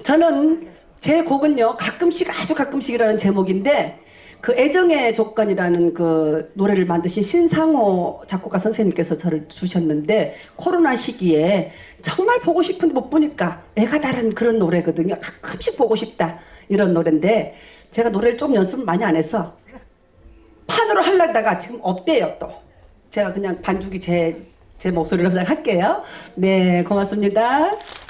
저는 제 곡은요, 가끔씩, 아주 가끔씩이라는 제목인데, 그 애정의 조건이라는 그 노래를 만드신 신상호 작곡가 선생님께서 저를 주셨는데, 코로나 시기에 정말 보고 싶은데 못 보니까 애가 다른 그런 노래거든요. 가끔씩 보고 싶다. 이런 노래인데, 제가 노래를 좀 연습을 많이 안 해서 판으로 하려다가 지금 없대요, 또. 제가 그냥 반주기 제 목소리로 그냥 할게요. 네, 고맙습니다.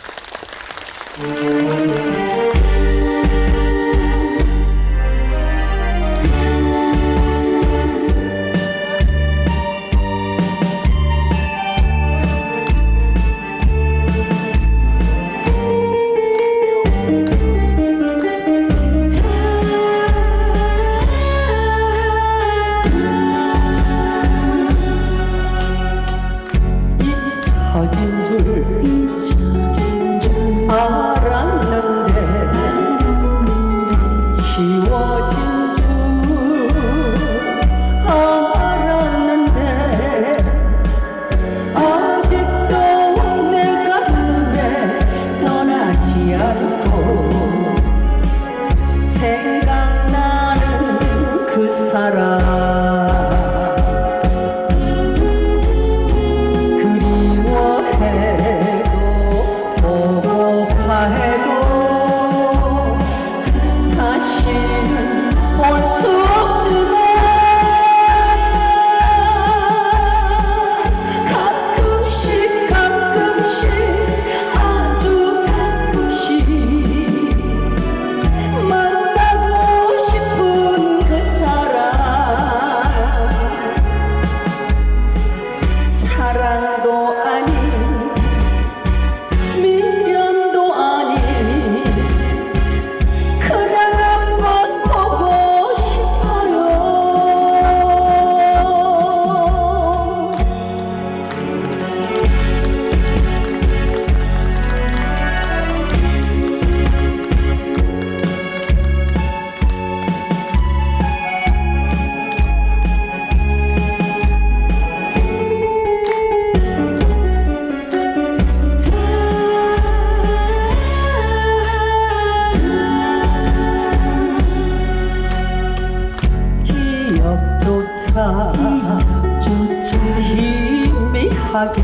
희미하게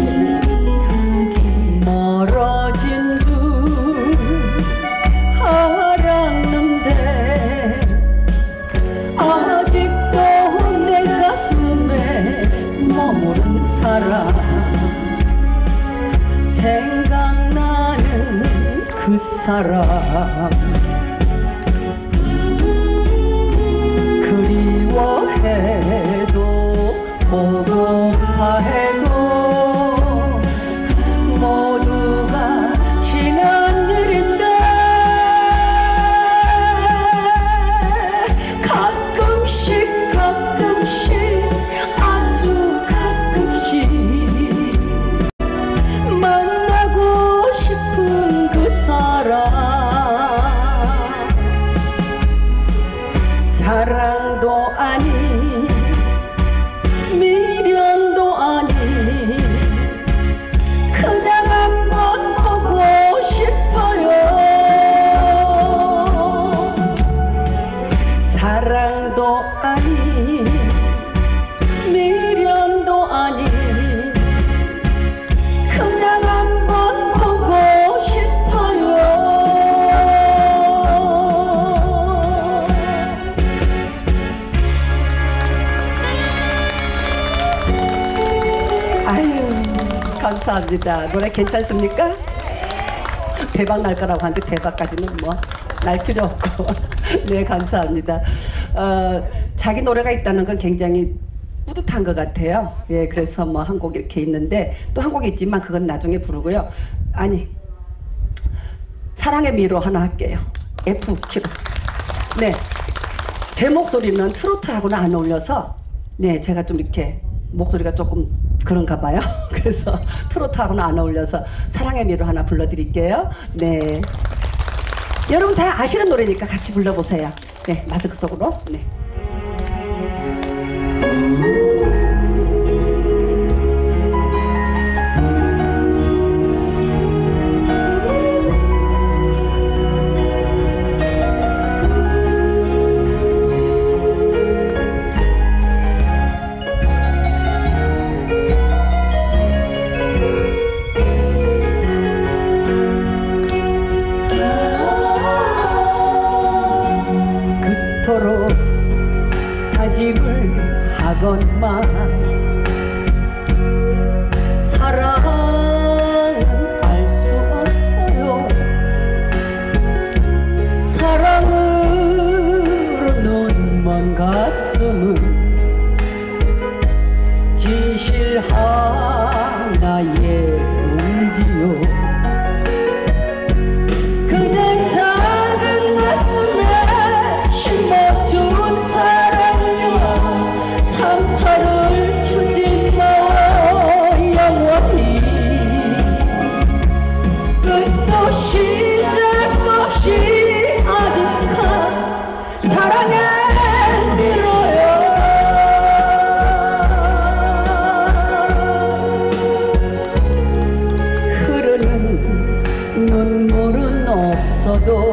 멀어진 줄 알았는데 아직도 내 가슴에 머무른 사람 생각나는 그 사람 그리워해도 보고파해도 모두가 지난 일인데 가끔씩 아주 가끔씩 만나고 싶은 그 사랑도 아닌 미련도 아닌 그냥 한번 보고 싶어요. 사랑도 아닌 미련도 아닌 그냥 한번 보고 싶어요. 아유, 감사합니다. 노래 괜찮습니까? 대박 날 거라고 하는데 대박까지는 뭐 날 필요 없고 네, 감사합니다. 자기 노래가 있다는 건 굉장히 뿌듯한 것 같아요. 예, 그래서 뭐 한 곡 이렇게 있는데 또 한 곡 있지만 그건 나중에 부르고요. 아니, 사랑의 미로 하나 할게요. F키로. 네, 제 목소리는 트로트하고는 안 어울려서 네, 제가 좀 이렇게 목소리가 조금 그런가 봐요. 그래서 트로트하고는 안 어울려서 사랑의 미로 하나 불러드릴게요. 네, 여러분 다 아시는 노래니까 같이 불러보세요. 네, 마스크 속으로. 네. 그토록 다짐을 하건만 사랑은 알 수 없어요. 사랑으로 눈먼 가슴은 진실 하나에 울지요. 그대 작은 가슴에 심어준 사랑이여 상처를 주지 마워 영원히. 끝도 시작도 없이 아득한 사랑의 미로요. 흐르는 눈물은 없어도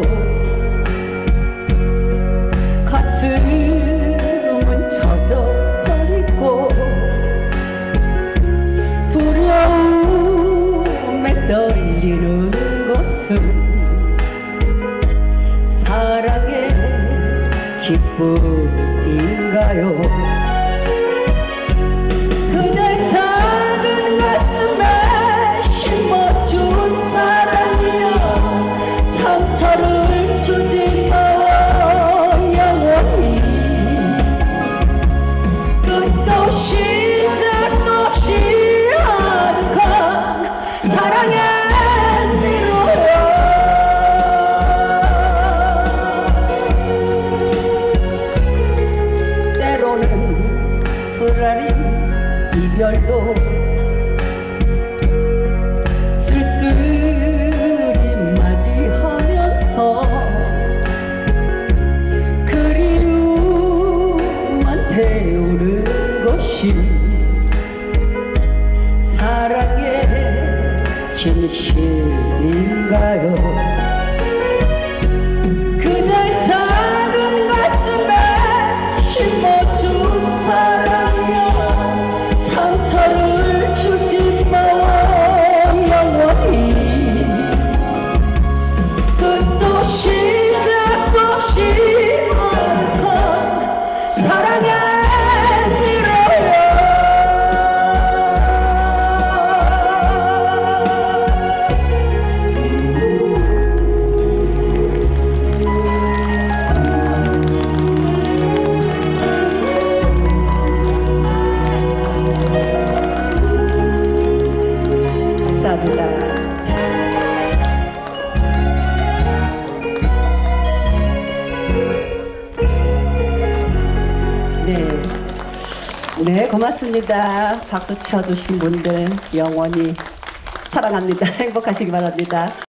가슴은 젖어버리고 두려움에 떨리는 것은 사랑의 기쁨인가요? 그대 작은 가슴에 심어준 사랑이여 상처를 주지 마워 영원히. 끝도 시작도 없이 아득한 사랑의 미로요. 때로는 쓰라린 이별도 쓸쓸히 맞이하면서 그리움만 태우는 것이 사랑의 진실인가요? 그대 작은 가슴에 심어준 사랑이여 상처를 주지 마워 영원히. 끝도 시작도 없이 아득한 사랑의 미로요. 감사합니다. 네, 고맙습니다. 박수 쳐주신 분들 영원히 사랑합니다. 행복하시기 바랍니다.